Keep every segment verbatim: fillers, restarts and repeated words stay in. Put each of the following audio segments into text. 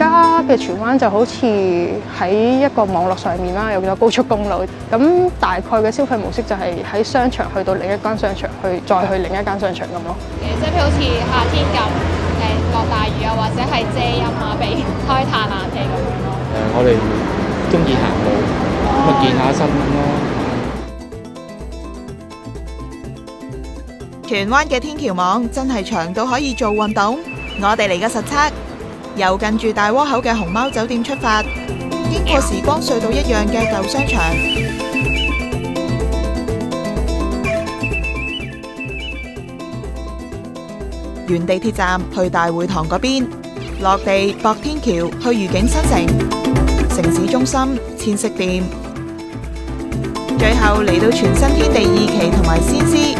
家嘅荃灣就好似喺一個網絡上面啦，有咗高速公路。咁大概嘅消費模式就係喺商場去到另一間商場，去再去另一間商場咁咯。 誒，即係譬如好似夏天咁，誒落大雨啊，或者係遮陰啊，俾開嘆冷氣咁樣咯。 誒，我哋中意行路，咁啊見下新聞咯。 荃灣嘅天橋網真係長到可以做運動，我哋嚟個實測，由近住大窩口嘅熊貓酒店出發，經過時光隧道一樣嘅舊商場，沿地鐵站去大會堂嗰邊，落地駁天橋去愉景新城，城市中心千色店，最後嚟到全新天地二期同埋先施。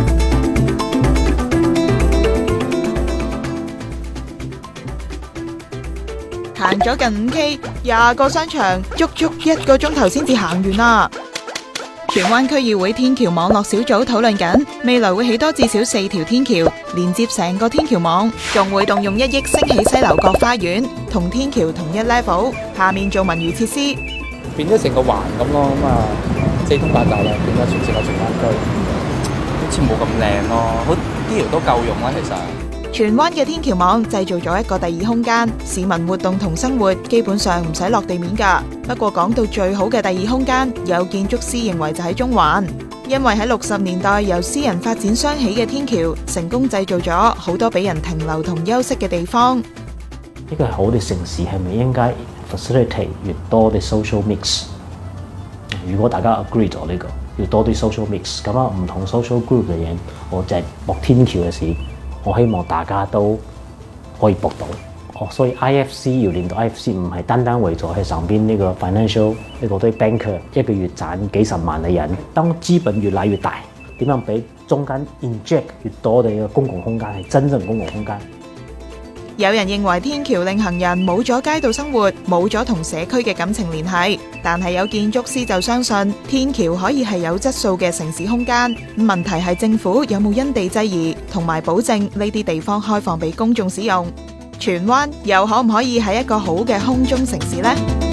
行咗近五 K， 廿個商場，足足一個鐘頭先至行完啦。荃灣區議會天橋網絡小組討論緊，未來會起多至少四條天橋，連接成個天橋網，仲會動用一億升起西樓角花園，同天橋同一 level， 下面做文娛設施， 變咗成個環咁咯，咁啊四通八達啦，變咗全成個荃灣區，好似冇咁靚咯，好啲條都夠用啦，其實。 荃灣嘅天橋網製造咗一個第二空間，市民活動同生活基本上唔使落地面㗎。不過講到最好嘅第二空間，有建築師認為就喺中環，因為喺六十年代由私人發展商起嘅天橋，成功製造咗好多俾人停留同休息嘅地方。 一個好嘅城市係咪應該 facilitate 越多啲 social mix？ 如果大家 agree 咗呢個，要多啲 social mix， 咁啊唔同 social group 嘅人，我就係駁天橋嘅事。我希望大家都可以駁到，哦，所以 I F C 要令到 I F C 唔係單單為咗喺上邊呢個 financial 呢個啲 banker 一個月賺幾十萬嘅人，當資本越嚟越大，點樣俾中間 inject 越多嘅公共空間係真正公共空間？ 有人認為天橋令行人冇咗街道生活，冇咗同社區嘅感情聯繫，但係有建築師就相信天橋可以係有質素嘅城市空間。問題係政府有冇因地制宜，同埋保證呢啲地方開放俾公眾使用？荃灣又可唔可以係一個好嘅空中城市呢？